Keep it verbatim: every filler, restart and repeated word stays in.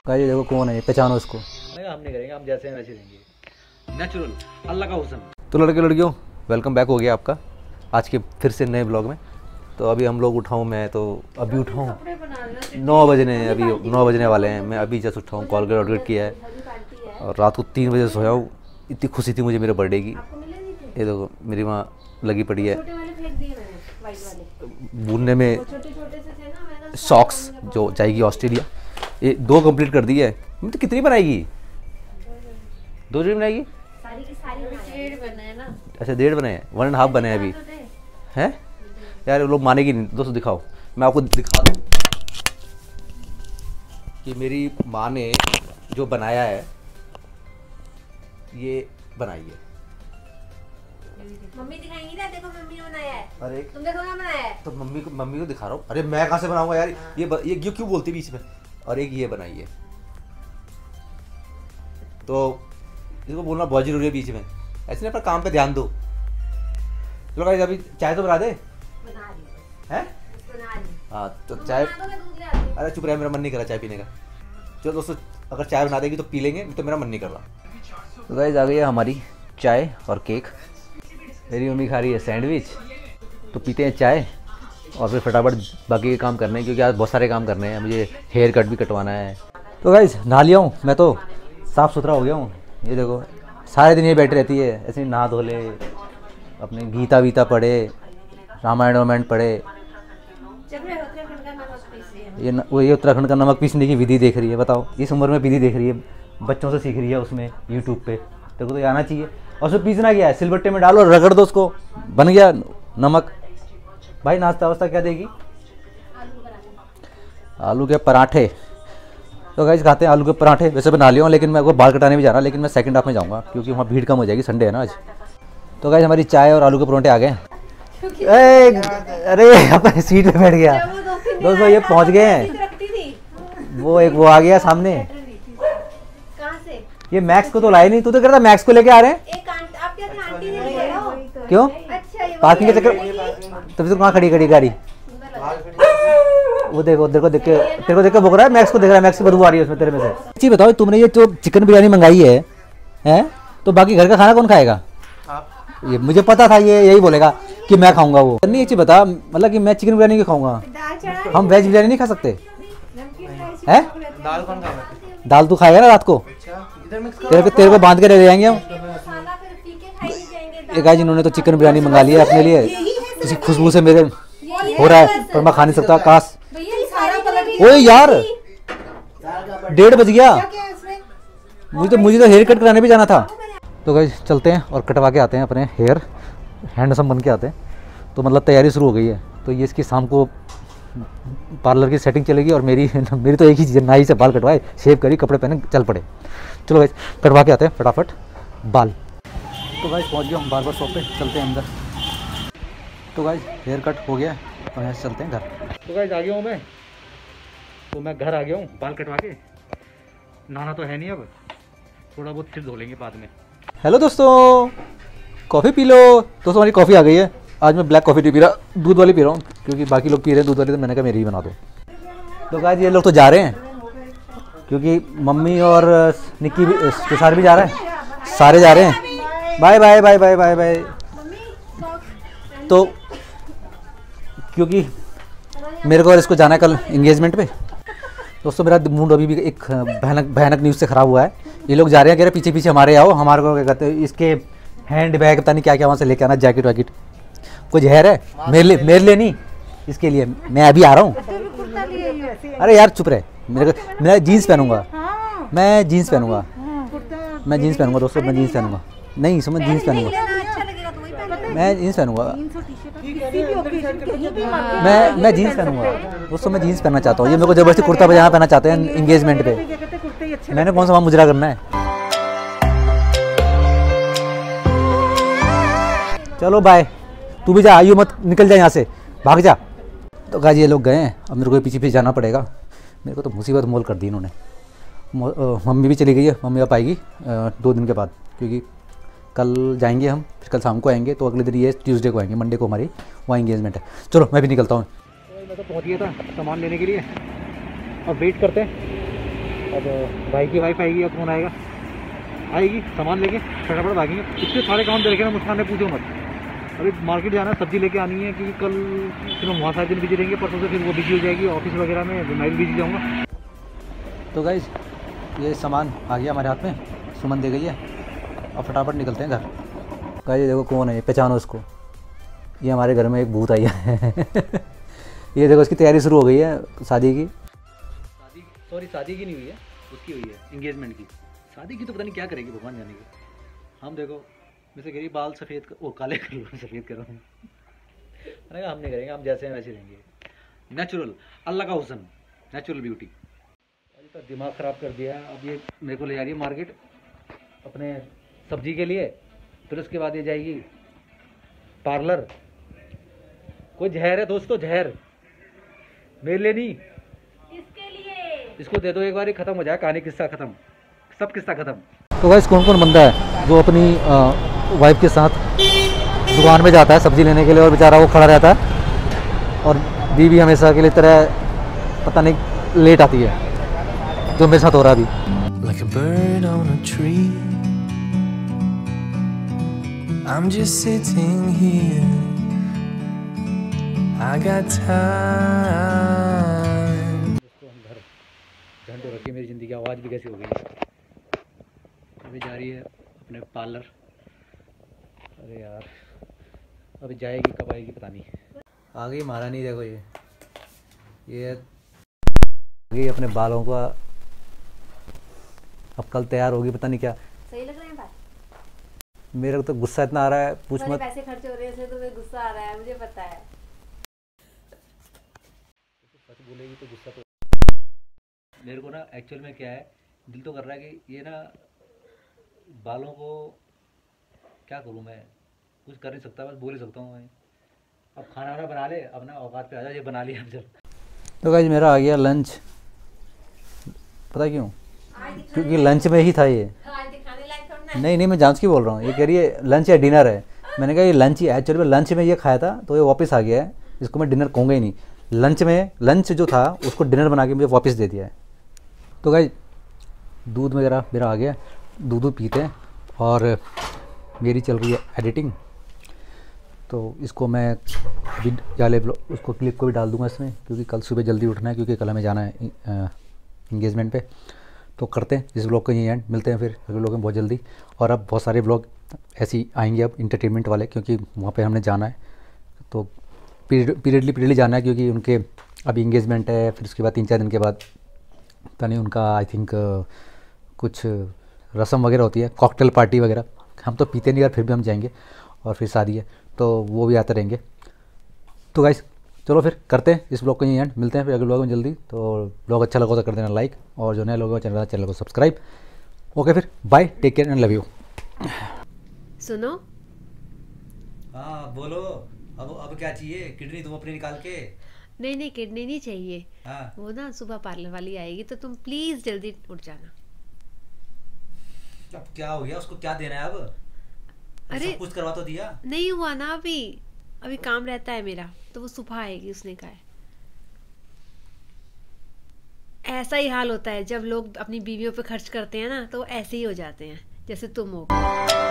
Guys देखो कौन है, पहचानो इसको। हम नहीं करेंगे, हम जैसे हैं वैसे रहेंगे, नेचुरल, अल्लाह का हुस्न। तो लड़के लड़कियों, वेलकम बैक हो गया आपका आज के फिर से नए ब्लॉग में। तो अभी हम लोग उठाऊँ, मैं तो अभी उठाऊँ नौ बजने अभी नौ बजने वाले हैं। मैं अभी जस्ट उठाऊँ, कॉलगेट ऑलगेट किया है और रात को तीन बजे सोया हूँ। इतनी खुशी थी मुझे मेरे बर्थडे की। ये देखो मेरी माँ लगी पड़ी है बुनने में सॉक्स जो जाएगी ऑस्ट्रेलिया। ये दो कंप्लीट कर दी है। तो कितनी बनाएगी? दो जोड़ी बनाएगी? सारी की सारी डेढ़ बनाए ना। अच्छा डेढ़ बनाए हैं, वन एंड हाफ बने हैं अभी हैं। यार वो लोग मानेगी नहीं। दोस्तों दिखाओ, मैं आपको दिखा दूँ कि मेरी माँ ने जो बनाया है ये बनाई है। मम्मी दिखाएंगी ना, देखो मम्मी ने बनाया है। अरे तुम देखो ना बनाया है। तो मम्मी को मम्मी को दिखा रहा हूँ। अरे मैं कहाँ से बनाऊंगा यार, ये ब, ये क्यों बोलती बीच में। और एक ये बनाई है, तो इसको बोलना बहुत जरूरी है बीच में। ऐसे नहीं, अपना काम पे ध्यान दो। चलो गाइस अभी चाय तो बना दे। बना ली हैं? बना ली। हाँ तो चाय, बना दो, मैं दूध ले आती हूँ। अरे चुप रहे, मेरा मन नहीं कर रहा चाय पीने का। चलो दोस्तों, अगर चाय बना देगी तो पी लेंगे, तो मेरा मन नहीं कर रहा। तो गाइस आ गई है हमारी चाय और केक। मेरी मम्मी खा रही है सैंडविच, तो पीते हैं चाय और फिर फटाफट बाकी के काम करने हैं, क्योंकि आज बहुत सारे काम करने हैं। मुझे हेयर कट भी कटवाना है। तो गाइस नहा लिया हूँ, मैं तो साफ़ सुथरा हो गया हूँ। ये देखो सारे दिन ये बैठी रहती है ऐसे ही, नहा धो ले, अपने गीता वीता पढ़े, रामायण वामायण पढ़े। ये न, वो ये उत्तराखंड का नमक पीसने की विधि देख रही है। बताओ, इस उम्र में विधि देख रही है, बच्चों से सीख रही है उसमें यूट्यूब पे। तेरे को तो आना चाहिए। और उसमें पीसना क्या है, सिलबट्टे में डालो, रगड़ दो उसको, बन गया नमक। भाई नाश्ता वास्ता क्या देगी? आलू के पराठे। तो गाइस खाते हैं आलू के पराठे। वैसे बना लिया हूँ, लेकिन मैं वो बाल कटाने भी जाना, लेकिन मैं सेकंड हाफ में जाऊँगा क्योंकि वहाँ भीड़ कम हो जाएगी, संडे है ना आज। तो गाइस हमारी चाय और आलू के पराठे आ गए। अरे अपने सीट पे बैठ गया। दोस्तों ये पहुँच गए हैं। वो एक वो आ गया सामने। ये मैक्स को तो लाए नहीं, तू तो कहता मैक्स को लेके आ रहे हैं। एक आंट, आप क्या आंटी ने ले आओ। क्यों? अच्छा ये पार्किंग के चक्कर तब तो कहाँ खड़ी खड़ी गाड़ी। वो देखो देखो देख के तेरे को देख के भुक रहा है, मैक्स को देख रहा है, मैक्स की बदबू आ रही है उसमें तेरे में से। अच्छी बताओ, तुमने ये जो चिकन बिरयानी मंगाई है हैं, तो बाकी घर का खाना कौन खाएगा? ये मुझे पता था ये यही बोलेगा कि मैं खाऊंगा। वो नहीं अच्छी बता, मतलब कि मैं चिकन बिरयानी क्यों खाऊंगा? हम वेज बिरयानी नहीं खा सकते हैं? दाल कौन खाएगा? दाल तू खाएगा ना रात को, तेरे को तेरे को बांध के ले जाएंगे हम। ये गाइस जिन्होंने तो चिकन बिरयानी मंगा लिया है अपने लिए, इसी खुशबू से मेरे हो रहा है, पर मैं खा नहीं सकता। काश। ओए यार डेढ़ बज गया, मुझे तो मुझे तो हेयर कट कराने भी जाना था। तो गाइस चलते हैं और कटवा के आते हैं अपने हेयर, हैंडसम बन के आते हैं। तो मतलब तैयारी शुरू हो गई है। तो ये इसकी शाम को पार्लर की सेटिंग चलेगी और मेरी मेरी तो एक ही चीज़, नाई से बाल कटवाए, शेव करी, कपड़े पहने, चल पड़े। चलो गाइस कटवा के आते हैं फटाफट बाल। तो गाइस पहुंच गया हम बार्बर शॉप पे, चलते हैं अंदर। तो गाइस हेयर कट हो गया और यहाँ से चलते हैं घर। तो गाइस आ गया हूँ मैं, तो मैं घर आ गया हूँ बाल कटवा के। नहाना तो है नहीं, अब थोड़ा बहुत फिर धो लेंगे बाद में। हेलो दोस्तों, कॉफ़ी पी लो। दोस्तों हमारी कॉफ़ी आ गई है। आज मैं ब्लैक कॉफ़ी नहीं पी रहा, दूध वाली पी रहा हूँ, क्योंकि बाकी लोग पी रहे हैं दूध वाली, तो मैंने कहा मेरी ही बना दो। तो गाइस ये लोग तो जा रहे हैं, क्योंकि मम्मी और निक्की भी, तुषार भी जा रहा है, सारे जा रहे हैं। Bye bye bye bye bye bye. तो क्योंकि मेरे को और इसको जाना है कल इंगेजमेंट पे। दोस्तों मेरा मूड अभी भी एक भयानक भयानक न्यूज़ से ख़राब हुआ है। ये लोग जा रहे हैं, कह रहे पीछे पीछे हमारे आओ, हमारे को क्या कहते हैं, इसके हैंड बैग पता नहीं क्या क्या वहाँ से लेके आना, जैकेट वैकेट। कोई जहर है मेरे लिए, मेरे लिए नहीं, इसके लिए। मैं अभी आ रहा हूँ। अरे यार चुप रहे, मेरे को मैं जीन्स पहनूंगा, मैं जीन्स पहनूंगा, मैं जीन्स पहनूंगा दोस्तों, मैं जीन्स पहनूंगा। नहीं समझ, जीन्स पहनूंगा, मैं जीन्स पहनूंगा, मैं मैं जीन्स पहनूंगा दोस्तों, मैं जीन्स पहनना चाहता हूँ। ये मेरे को जबरदस्ती कुर्ता पजामा पहनना चाहते हैं इंगेजमेंट पे। मैंने कौन सा वहाँ मुजरा करना है। चलो बाय, तू भी जा, आइयो मत, निकल जा यहाँ से, भाग जा। तो गाइस ये लोग गए हैं, अब मेरे को पीछे पीछे जाना पड़ेगा। मेरे को तो मुसीबत मोल कर दी इन्होंने। मम्मी भी चली गई है, मम्मी अब आएगी दो दिन के बाद, क्योंकि कल जाएंगे हम, फिर कल शाम को आएंगे। तो अगले दिन ये ट्यूसडे को आएंगे, मंडे को हमारी वहाँ इंगेजमेंट है। चलो मैं भी निकलता हूँ। मैं तो पहुँच गया था सामान लेने के लिए, अब वेट करते हैं अब भाई की वाइफ आएगी, अब कौन आएगा, आएगी सामान लेके फटाफट भागेंगे। इतने सारे काम देखे ना मुस्कान ने, पूछो मत। अभी मार्केट जाना है, सब्जी लेके आनी है, क्योंकि कल फिर हम वहाँ सारे दिन बिजी रहेंगे, परसों से फिर वो बिजी हो जाएगी ऑफिस वगैरह में, मैं भी बिजी जाऊँगा। तो गाइस ये सामान आ गया हमारे हाथ में, सुमन दे गई है और फटाफट निकलते हैं घर। गाइस ये देखो कौन है, पहचानो इसको, ये हमारे घर में एक भूत आई है ये देखो इसकी तैयारी शुरू हो गई है शादी की। शादी सॉरी शादी की नहीं हुई है, उसकी हुई है एंगेजमेंट की। शादी की तो पता नहीं क्या करेगी, भगवान जाने की। हम देखो वैसे करिए बाल सफ़ेद कर, ओ काले कर लो, सफ़ेद करो। अरे हम नहीं करेंगे, हम जैसे हैं वैसे रहेंगे, नेचुरल, अल्लाह का हुस्न, नेचुरल ब्यूटी। का दिमाग ख़राब कर दिया। अब ये मेरे को ले जा रही है मार्केट अपने सब्जी के लिए, फिर उसके बाद ये जाएगी पार्लर। कोई जहर है दोस्तों, जहर मेरे लिए नहीं, किसके लिए? इसको दे दो एक बार, ही खत्म हो जाए कहानी, किस्सा खत्म, सब किस्सा खत्म। तो गाइस कौन कौन बंदा है जो अपनी वाइफ के साथ दुकान में जाता है सब्जी लेने के लिए और बेचारा वो खड़ा रहता है, और बीवी हमेशा के लिए तरह पता नहीं लेट आती है, जो मेरे साथ हो रहा है अभी। Like a bird on a tree, I'm just sitting here, I got time. दोस्तों हम घर झंडो रखी, मेरी ज़िंदगी की आवाज़ भी कैसी हो गई है। अभी जा रही है अपने पार्लर, अरे यार अभी जाएगी कब आएगी पता नहीं। आ गई महारानी, देखो ये ये आ गई अपने बालों का, अब कल तैयार होगी पता नहीं क्या। सही लग रहे हैं बाल? मेरे को तो गुस्सा इतना आ रहा है पूछ बड़े मत। पैसे खर्च हो रहे हैं, तो गुस्सा आ रहा है, मुझे पता है। सच बोलेगी तो गुस्सा तो मेरे को ना एक्चुअल में क्या है, दिल तो कर रहा है कि ये ना बालों को क्या करूँ मैं, कुछ कर नहीं सकता, बस बोल ही सकता हूँ मैं। अब खाना वाना बना ले, अब ना औकात पे आ जाओ, ये बना लिया अब जब। तो गाइस मेरा आ गया लंच, पता क्यों? क्योंकि लंच में ही था ये। आज दिखाने लायक थोड़ा ना। नहीं नहीं मैं जांच की बोल रहा हूँ, ये कह रही है लंच या डिनर है। मैंने कहा ये लंच ही है, एक्चुअली में लंच में ये खाया था तो ये वापस आ गया है, इसको मैं डिनर कहूँगा ही नहीं। लंच में लंच जो था उसको डिनर बना के मुझे वापस दे दिया है। तो गाइस दूध वगैरह मेरा आ गया, दूध दूध पीते हैं, और मेरी चल रही है एडिटिंग, तो इसको मैं अभी जाले उसको क्लिप को भी डाल दूंगा इसमें, क्योंकि कल सुबह जल्दी उठना है, क्योंकि कल हमें जाना है इंगेजमेंट पे। तो करते हैं इस ब्लॉग को यहीं एंड, मिलते हैं फिर अगले ब्लॉग में बहुत जल्दी। और अब बहुत सारे ब्लॉग ऐसे ही आएंगे अब इंटरटेनमेंट वाले, क्योंकि वहाँ पे हमने जाना है, तो पीरियड पीरियडली पीरियडली जाना है, क्योंकि उनके अभी इंगेजमेंट है, फिर उसके बाद तीन चार दिन के बाद पता नहीं उनका आई थिंक कुछ रस्म वगैरह होती है, कॉकटेल पार्टी वगैरह। हम तो पीते नहीं यार, फिर भी हम जाएंगे, और फिर शादी है तो वो भी आते रहेंगे। तो गाइस चलो फिर करते हैं इस ब्लॉग को यहीं एंड, मिलते हैं फिर अगले ब्लॉग में जल्दी। तो ब्लॉग अच्छा लगा तो कर देना लाइक, और जो नए लोग हैं चैनल चैनल को सब्सक्राइब। ओके फिर bye, take care and love you. सुनो, हाँ बोलो, अब अब क्या चाहिए? किडनी तुम अपनी निकाल के। नहीं नहीं किडनी नहीं चाहिए। हाँ वो ना सुबह पार्लर वाली आएगी, तो तुम प्लीज जल्दी उठ जाना। अब क्या हो गया, उसको क्या देना है अब? अरे सब कुछ करवा तो दिया। नहीं हुआ ना अभी, अभी काम रहता है मेरा, तो वो सुबह आएगी, उसने कहा है। ऐसा ही हाल होता है जब लोग अपनी बीवियों पे खर्च करते हैं ना, तो ऐसे ही हो जाते हैं जैसे तुम हो।